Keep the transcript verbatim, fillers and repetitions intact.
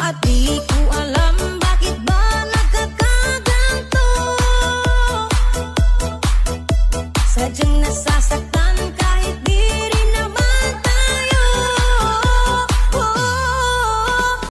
At di ko alam bakit ba nagkakaganto. Sadyang nasa